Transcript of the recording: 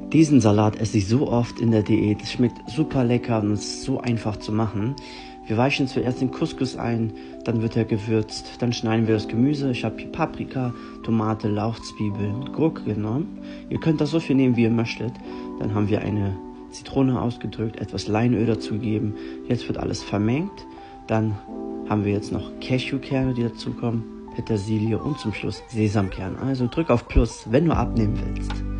Diesen Salat esse ich so oft in der Diät. Es schmeckt super lecker und es ist so einfach zu machen. Wir weichen zuerst den Couscous ein, dann wird er gewürzt, dann schneiden wir das Gemüse. Ich habe hier Paprika, Tomate, Lauch, Zwiebeln, Gurke genommen. Ihr könnt das so viel nehmen, wie ihr möchtet. Dann haben wir eine Zitrone ausgedrückt, etwas Leinöl dazugeben. Jetzt wird alles vermengt. Dann haben wir jetzt noch Cashewkerne, die dazukommen, Petersilie und zum Schluss Sesamkerne. Also drück auf Plus, wenn du abnehmen willst.